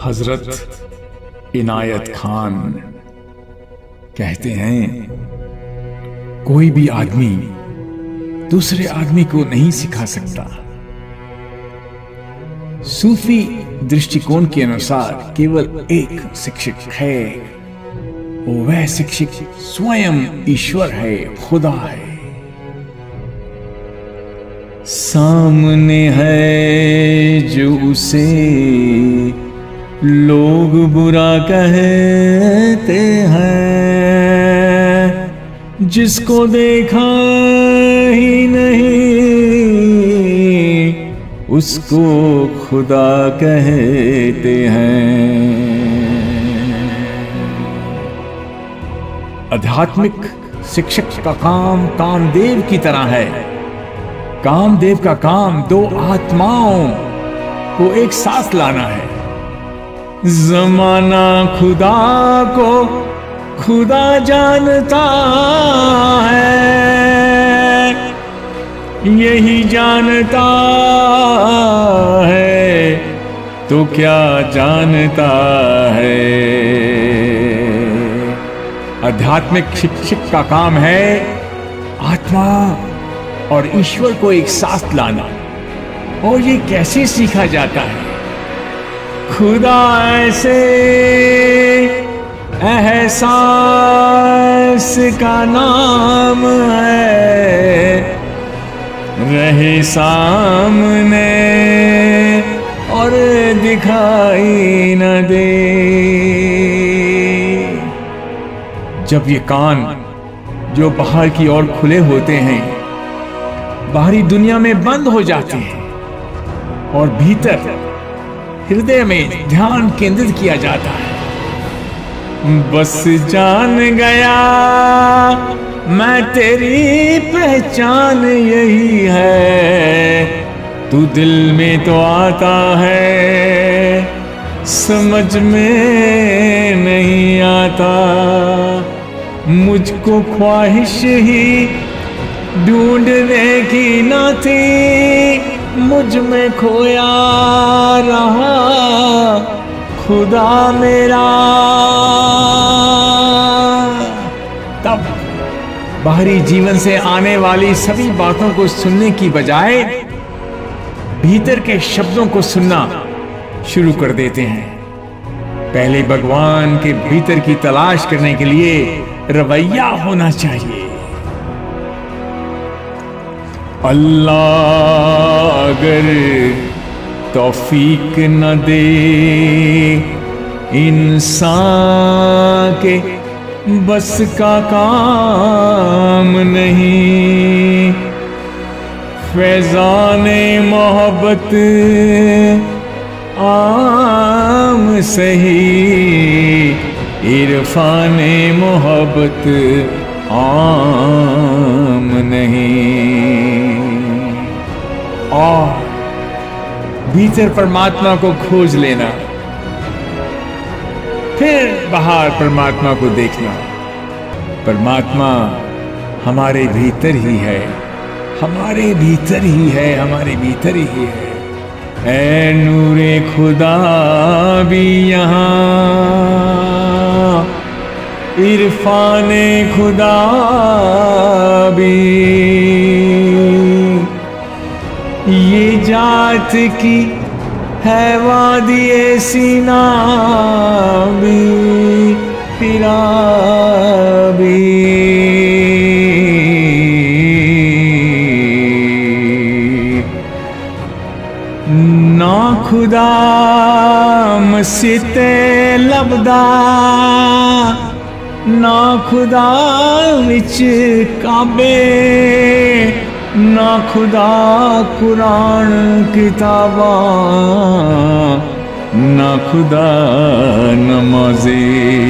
हजरत इनायत खान कहते हैं, कोई भी आदमी दूसरे आदमी को नहीं सिखा सकता। सूफी दृष्टिकोण के अनुसार केवल एक शिक्षक है, वह शिक्षक स्वयं ईश्वर है, खुदा है। सामने है जो उसे लोग बुरा कहते हैं, जिसको देखा ही नहीं उसको खुदा कहते हैं। आध्यात्मिक शिक्षक का काम कामदेव की तरह है। कामदेव का काम दो आत्माओं को एक साथ लाना है। जमाना खुदा को खुदा जानता है, यही जानता है तो क्या जानता है। आध्यात्मिक शिक्षक का काम है आत्मा और ईश्वर को एक साथ लाना। और ये कैसे सीखा जाता है? खुदा ऐसे एहसास का नाम है, रहे सामने और दिखाई न दे। जब ये कान जो बाहर की ओर खुले होते हैं, बाहरी दुनिया में बंद हो जाते हैं और भीतर हृदय में ध्यान केंद्रित किया जाता है। बस जान गया मैं तेरी पहचान यही है, तू दिल में तो आता है समझ में नहीं आता। मुझको ख्वाहिश ही ढूंढने की ना थी, मुझ में खोया रहा खुदा मेरा। तब बाहरी जीवन से आने वाली सभी बातों को सुनने की बजाय भीतर के शब्दों को सुनना शुरू कर देते हैं। पहले भगवान के भीतर की तलाश करने के लिए रवैया होना चाहिए। अल्लाह अगर तौफीक न दे इंसान के बस का काम नहीं, फैज़ाने मोहब्बत आम सही, इरफाने मोहब्बत आम नहीं। और भीतर परमात्मा को खोज लेना, फिर बाहर परमात्मा को देखना। परमात्मा हमारे भीतर ही है, हमारे भीतर ही है, हमारे भीतर ही है। ऐ नूरे खुदा भी यहाँ, इरफाने खुदा भी। ये जात की है वादिए सीना भी, फिरा भी। ना खुदा मस्जिद लबदा, ना खुदा विच काबे, ना खुदा कुरान किताबा, ना खुदा नमाज़े,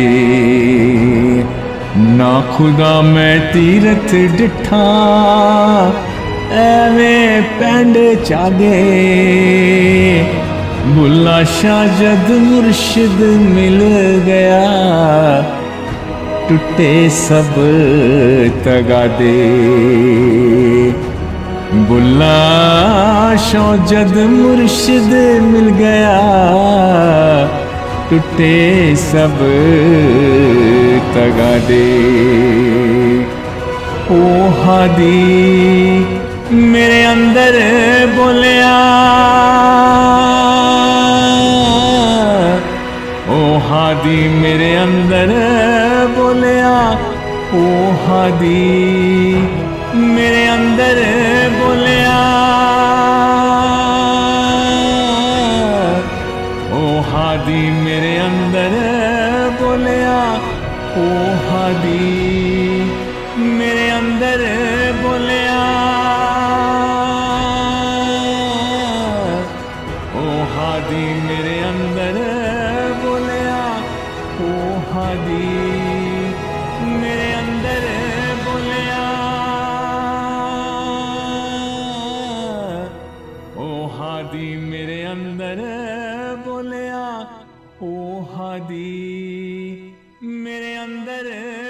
ना खुदा मैं तीरथ डिठा एवें पेंड चागे। बुल्ला शाह जद मुर्शिद मिल गया, टूटे सब तगादे। बुल्ला शाह जद मुर्शिद मिल गया, टूटे सब तगादे। ओ हादी मेरे अंदर बोलिया, ओ हादी मेरे अंदर बोलिया, ओ हादी मेरे अंदर बोलिया, ओ हादी मेरे अंदर बोलिया, ओ हादी मेरे अंदर बोलिया, ओ हादी मेरे अंदर बोलिया, ओ हादी मेरे अंदर बोलिया, ओ हादी मेरे अंदर बोलिया, ओ हादी मेरे अंदर